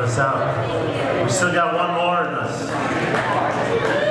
us out. We still got one more in us.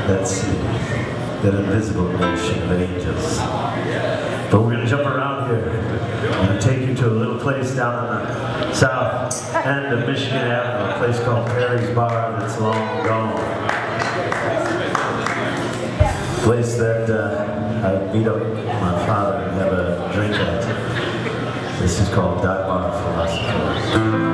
Let's see, that invisible nation of angels. But we're going to jump around here. I'm going to take you to a little place down in the south end of Michigan Avenue, a place called Perry's Bar that's long gone. A place that I beat up my father and have a drink at. This is called Dive Bar Philosophy.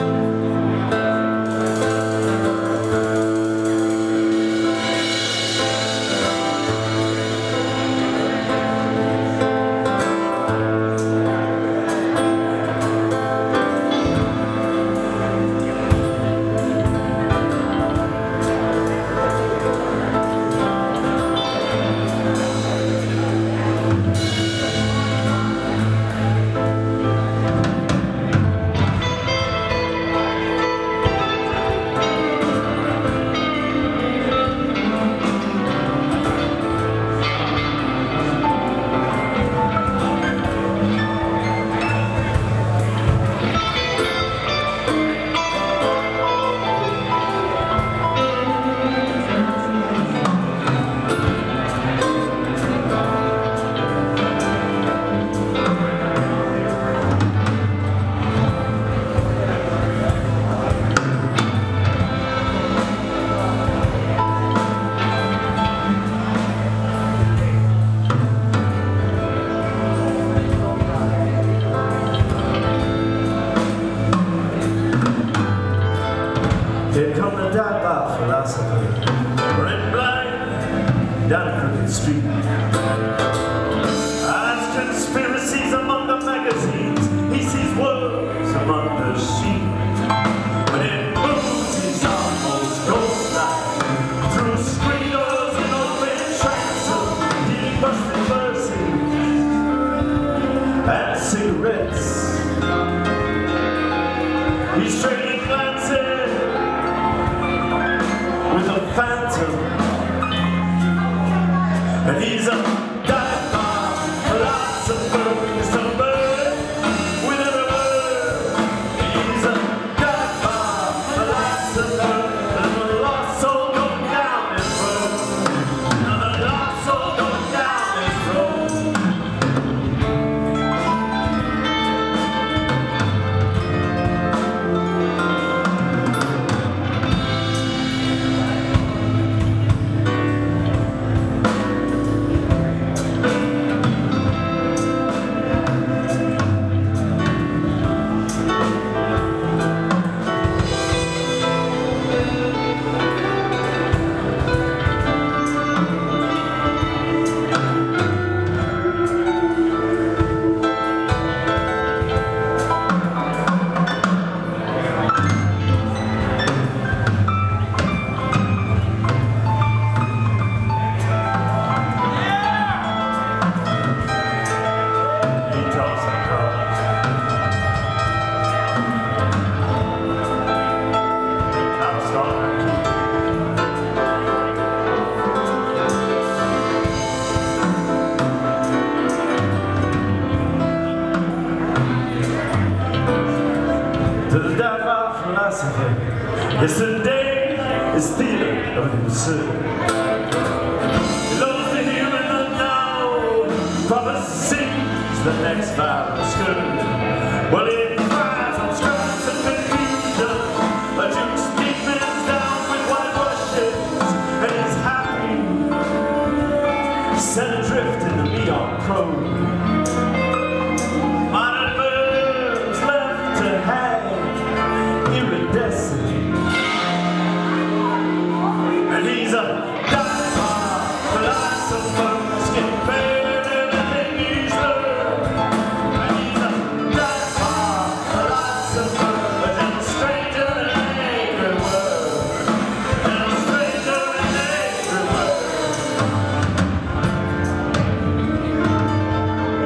Here come the dive bar philosophy, running blind down a crooked street. Eyes conspiracies among the magazines, he sees words among the sheep. But in moves he's almost ghost-like, through screen doors and open transom, he busted verses and cigarettes. He's trading glances with a phantom, and he's a dive bar philosopher. He's a bird without a word. He's a dive bar philosopher, and the lost soul going down his road. And the lost soul going down his road. To the dive bar philosophy, yesterday is theater of the absurd. He loves the here and the now, prophesies the next violent skirt. Well, he cries on stripes and confusion, but Duke's deepens down with white brushes, and he's happy, set adrift in the neon prose. And he's a dive bar philosopher, skin bare and everything he's learned. And he's a dive bar philosopher, a little stranger in an angry world, a little stranger in an angry world.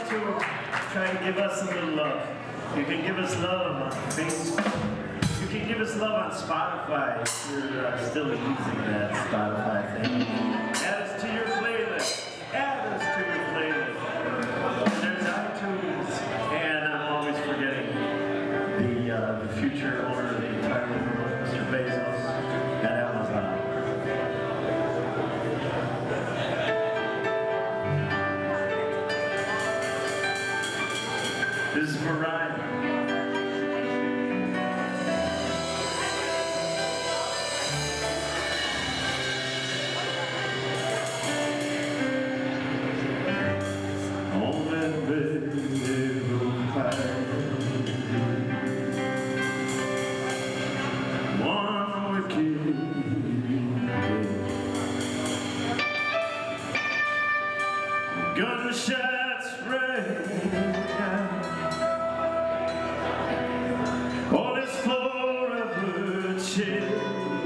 to try and give us a little love. You can give us love on Facebook. You can give us love on Spotify if you're still using that Spotify thing. Add us to your playlist. Add us to your playlist. And there's iTunes. And I'm always forgetting the future owner of the entire world, Mr. Bezos, at Amazon. This is for Ryan. On that red fire, one wicked day, gunshots rang out. All is forever changed.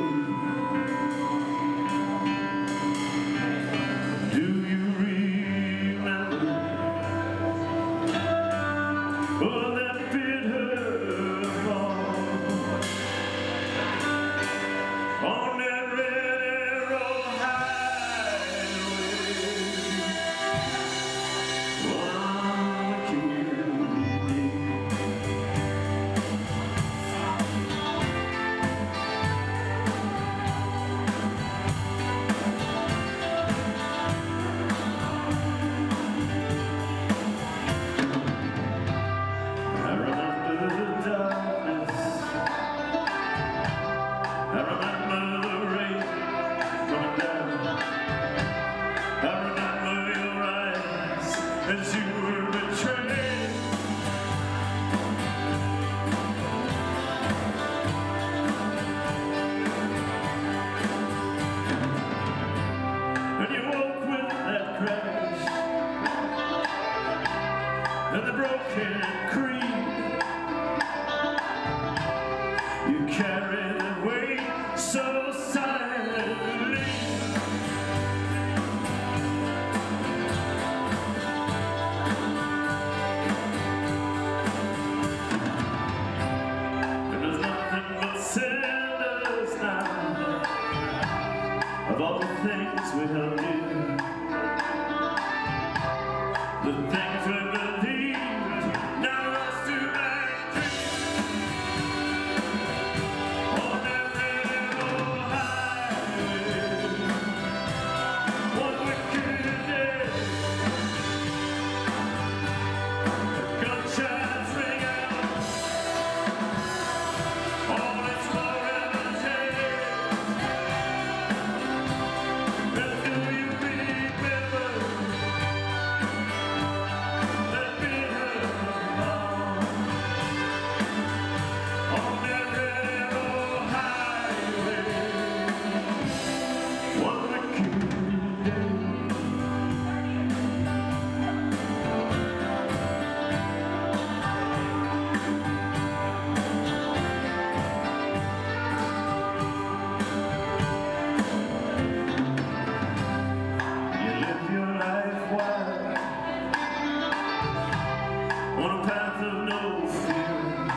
Do you remember all that bitter fall on that red arrow highway? One wicked day. As you were betrayed, and you woke with that crash and the broken creed. You carried it away so silently. Of all the things we held dear, the things we believed, now lost to my dreams. On that red highway, one wicked day, gunshots ring out. All is forever changed. On a path of no fear,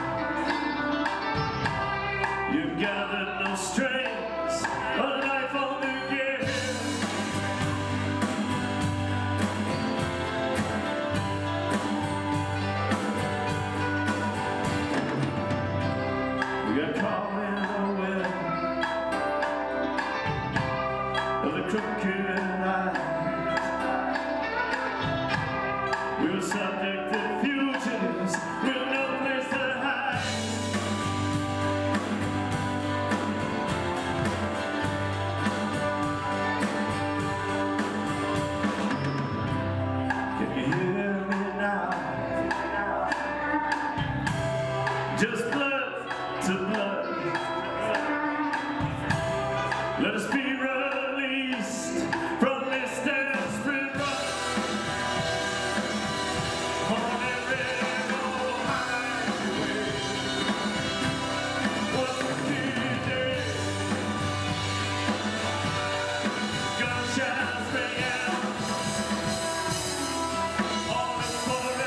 you gathered no strength, a life on the gear. We got caught in the web of the crooked line. We were subject to fugitives with no place to hide. Can you hear me now? Just blood to blood. Let us be released from this desperate run. Gunshots ring out, all is forever.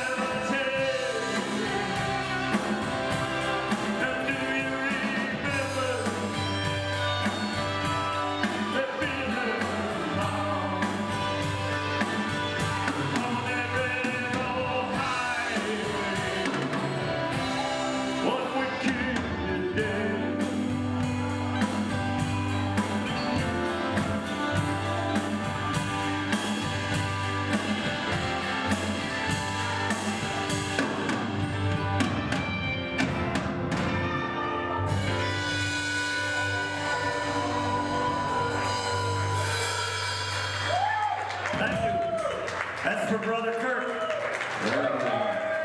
for Brother Kirk.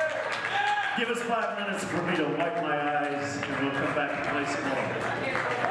Give us 5 minutes for me to wipe my eyes, and we'll come back and play some more.